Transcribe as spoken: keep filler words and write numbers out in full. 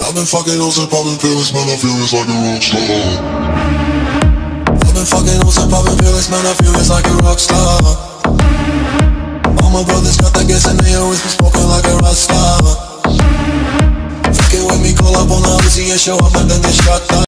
I've been fucking hoes and popping pills, man, I feel it's like a rock star. I've been fucking hoes and popping pills, man, I feel it's like a rock star. All my brothers got that gas and they always been smoking like a rock star. Fucking with me, call up on the Uzi and show up and then get shot down.